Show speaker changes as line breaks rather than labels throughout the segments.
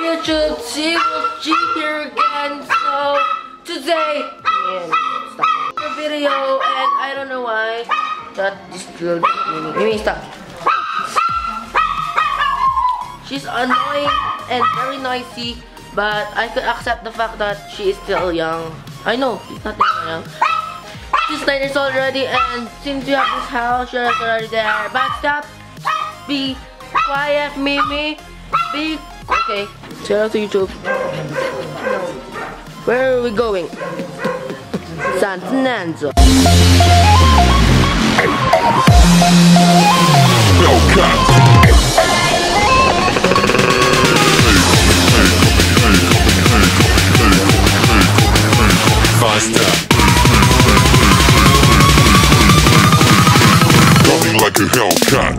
YouTube, G here again. So today, stop the video, and I don't know why that this girl. Stop. She's annoying and very noisy, but I could accept the fact that she is still young. I know she's not that young. She's 9 years old already, and since we have this house, she's already there. But stop. Be quiet, Mimi. Be okay. Shout out to YouTube. Where are we going? San Fernando.
Faster. Coming like a Hellcat.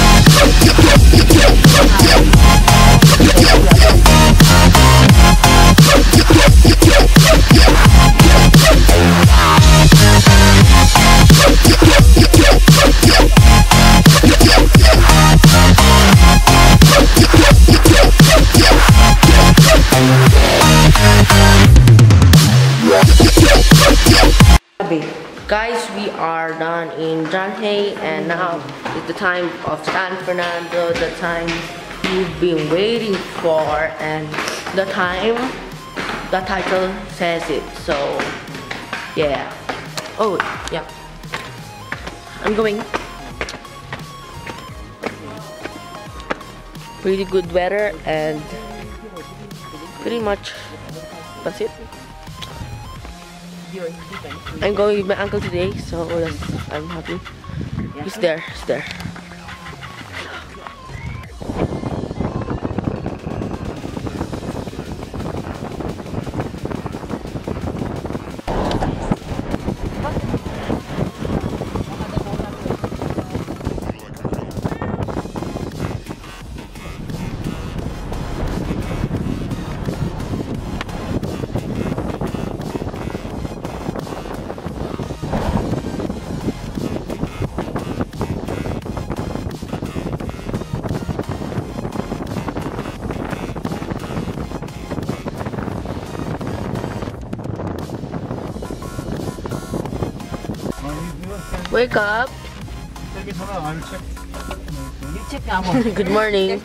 Guys, we are done in Janhay, and now it's the time of San Fernando, the time you've been waiting for, and the title says it. So yeah. Oh yeah, I'm going. Pretty good weather, and pretty much that's it. I'm going with my uncle today, so I'm happy. He's there. Wake up. Good morning.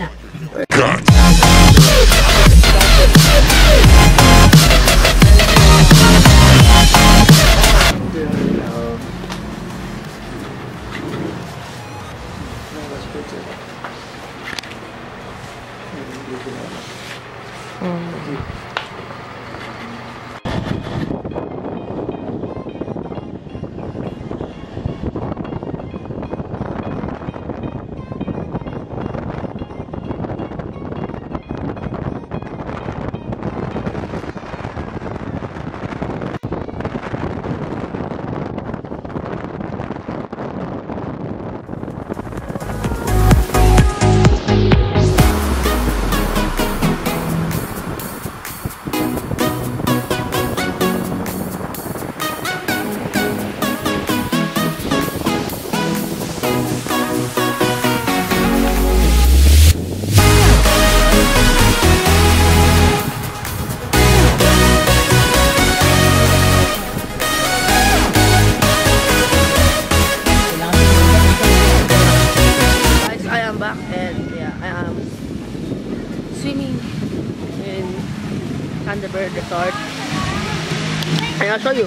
Swimming in Thunderbird Resort, and I'll show you.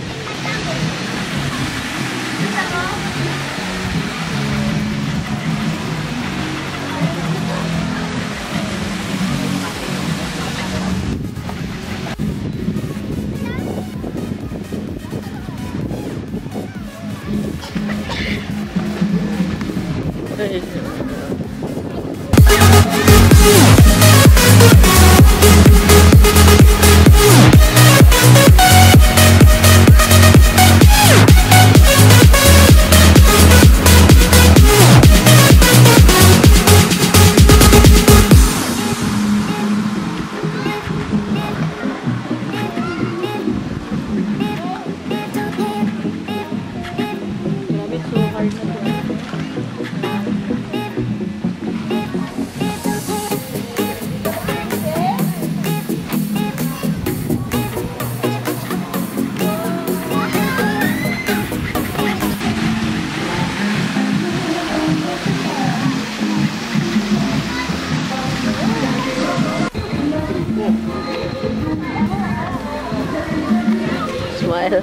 smile.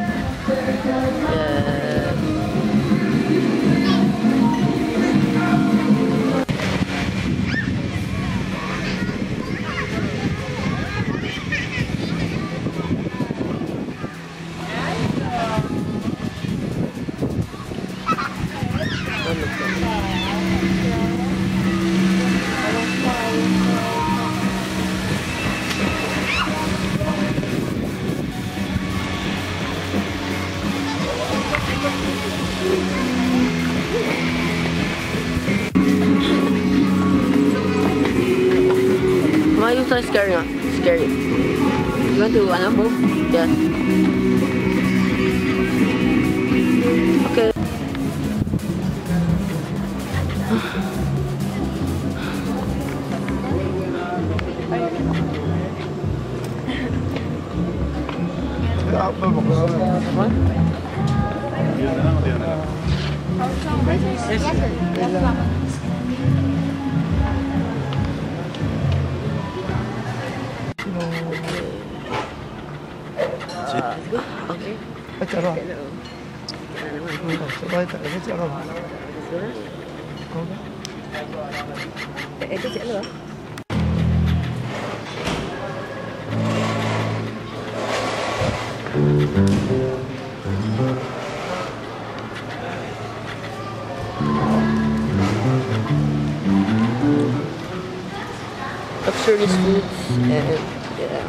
Yeah. Why you so scary nga? Scary.
You want to move?
Yes. Okay. Okay.
Pacaran. Sabay tak ada pacaran.
Itu siapa lo?
Luxurious foods and yeah.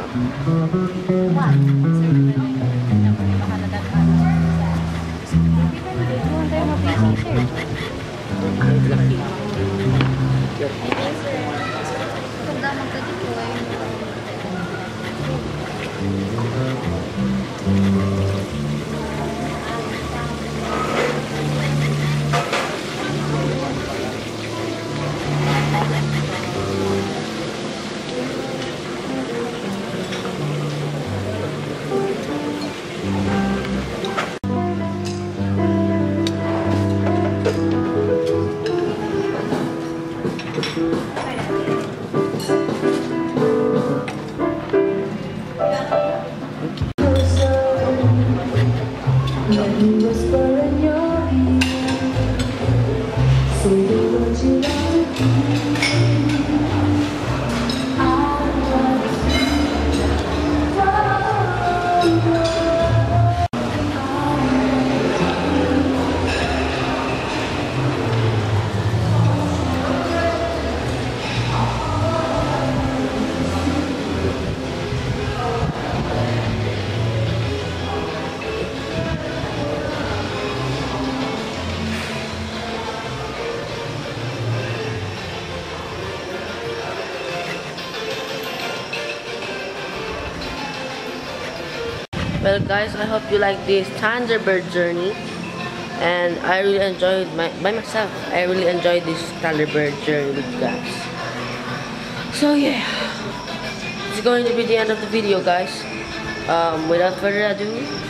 Well guys, I hope you like this Thunderbird journey, and I really enjoyed by myself. I really enjoyed this Thunderbird journey with you guys. So yeah, it's going to be the end of the video guys. Without further ado,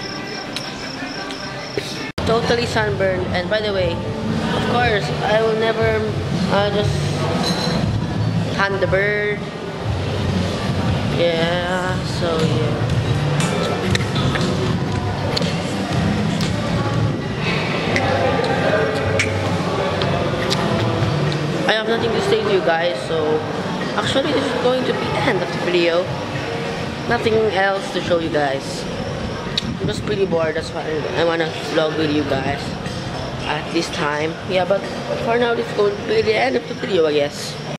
totally sunburned, and by the way, of course, I will never just Thunderbird. Yeah, so yeah. I have nothing to say to you guys, so actually this is going to be the end of the video. Nothing else to show you guys. I'm just pretty bored, that's why I wanna vlog with you guys at this time. Yeah, but for now this is going to be the end of the video, I guess.